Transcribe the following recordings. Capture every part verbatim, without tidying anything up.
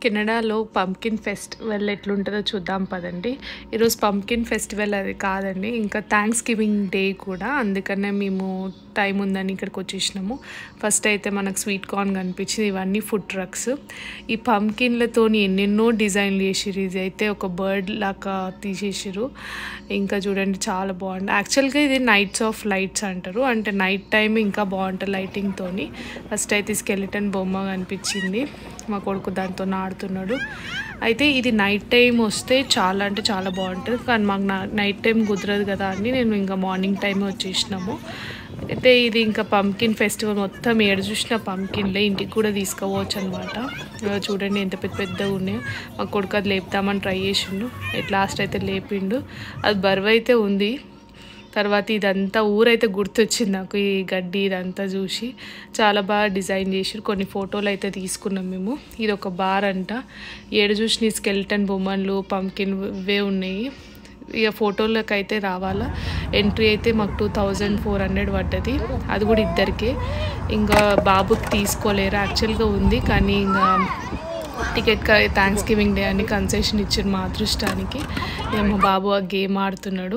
కెనడాలో pumpkin festival ఎట్లుంటుందో చూద్దాం పదండి. ఈరోజు పంకిన్ ఫెస్టివల్ అది కాదండి, ఇంకా థ్యాంక్స్ గివింగ్ డే కూడా. అందుకనే మేము టైం ఉందని ఇక్కడికి వచ్చేసినాము. ఫస్ట్ అయితే మనకు స్వీట్ కార్న్ కనిపించింది. ఇవన్నీ ఫుడ్ ట్రక్స్. ఈ పంకిన్లతో ఎన్నెన్నో డిజైన్లు చేసిర్రు. ఇది అయితే ఒక బర్డ్ లాగా తీసేసిర్రు. ఇంకా చూడండి చాలా బాగుంది. యాక్చువల్గా ఇది నైట్స్ ఆఫ్ లైట్స్ అంటారు, అంటే నైట్ టైం ఇంకా బాగుంటుంది లైటింగ్తో. ఫస్ట్ అయితే స్కెలిటన్ బొమ్మ కనిపించింది, మా కొడుకు దాంతో ఆడుతున్నాడు. అయితే ఇది నైట్ టైం వస్తే చాలా అంటే చాలా బాగుంటుంది, కానీ మాకు నైట్ టైం కుదరదు కదా అని నేను ఇంకా మార్నింగ్ టైమే వచ్చేసినాము. అయితే ఇది ఇంకా పంకిన్ ఫెస్టివల్ మొత్తం ఏడు చూసిన పంకిన్లే, ఇంటికి కూడా తీసుకుపోవచ్చు అనమాట. చూడండి ఎంత పెద్ద పెద్దగా ఉన్నాయో. మా కొడుకు అది లేపుతామని ట్రై చేసిండు, ఎట్ లాస్ట్ అయితే లేపిండు. అది బరువు అయితే ఉంది. తర్వాత ఇదంతా ఊరైతే గుర్తొచ్చింది నాకు, ఈ గడ్డి ఇదంతా చూసి. చాలా బాగా డిజైన్ చేసి కొన్ని ఫోటోలు అయితే తీసుకున్నాం మేము. ఇది ఒక బార్ అంట. ఏడు చూసిన స్కెల్టన్ బొమ్మలు పంకిన్ ఇవే ఉన్నాయి. ఇక ఫోటోలకు అయితే రావాలా. ఎంట్రీ అయితే మాకు టూ థౌజండ్ ఫోర్ హండ్రెడ్ పడ్డది, అది కూడా ఇద్దరికి. ఇంకా బాబుకి తీసుకోలేరు, యాక్చువల్గా ఉంది కానీ ఇంకా టికెట్ థ్యాంక్స్ గివింగ్ డే అని కన్సెషన్ ఇచ్చారు మా అదృష్టానికి. ఇక మా బాబు ఆ గేమ్ ఆడుతున్నాడు.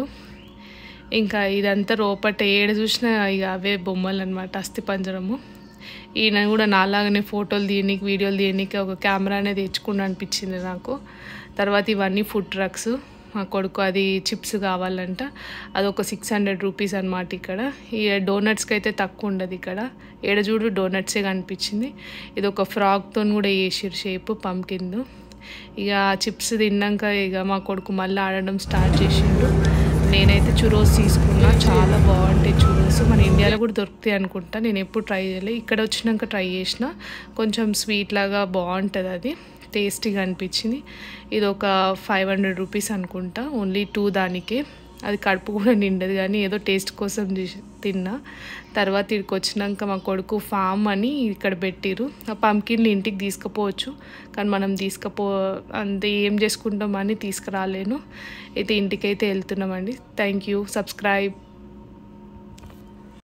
ఇంకా ఇదంతా రోపట ఏడు చూసినా ఇక అవే బొమ్మలు అనమాట, అస్థిపంజరము. ఈయన కూడా నాలాగానే ఫోటోలు తీయడానికి వీడియోలు తీయడానికి ఒక కెమెరా అనేది తెచ్చుకుండా అనిపించింది నాకు. తర్వాత ఇవన్నీ ఫుడ్ ట్రక్స్. మా కొడుకు అది చిప్స్ కావాలంట, అది ఒక సిక్స్ హండ్రెడ్ రూపీస్ అనమాట. ఇక్కడ ఈ డోనట్స్కి అయితే తక్కువ ఉండదు ఇక్కడ. ఏడజూడు డోనట్సే కనిపించింది. ఇది ఒక ఫ్రాక్తో కూడా వేసిరు షేప్ పంకింది. ఇక చిప్స్ తిన్నాక ఇక మా కొడుకు మళ్ళీ ఆడడం స్టార్ట్ చేసిండు. నేనైతే చురోస్ తీసుకున్నా, చాలా బాగుంటాయి చురోస్. మన ఇండియాలో కూడా దొరుకుతాయి అనుకుంటా, నేను ఎప్పుడు ట్రై చేయలేదు. ఇక్కడ వచ్చినాక ట్రై చేసిన, కొంచెం స్వీట్ లాగా బాగుంటుంది, అది టేస్టీగా అనిపించింది. ఇది ఒక ఫైవ్ హండ్రెడ్ రూపీస్ అనుకుంటా, ఓన్లీ టూ దానికే. అది కడుపు కూడా నిండదు, కానీ ఏదో టేస్ట్ కోసం తిన్నా. తర్వాత ఇక్కడికి వచ్చినాక మా కొడుకు ఫామ్ అని ఇక్కడ పెట్టిరు. ఆ పంకిన్ని ఇంటికి తీసుకుపోవచ్చు, కానీ మనం తీసుకుపో అంతే ఏం చేసుకుంటామని తీసుకురాలేను. అయితే ఇంటికైతే వెళ్తున్నామండి. Thank you. సబ్స్క్రైబ్.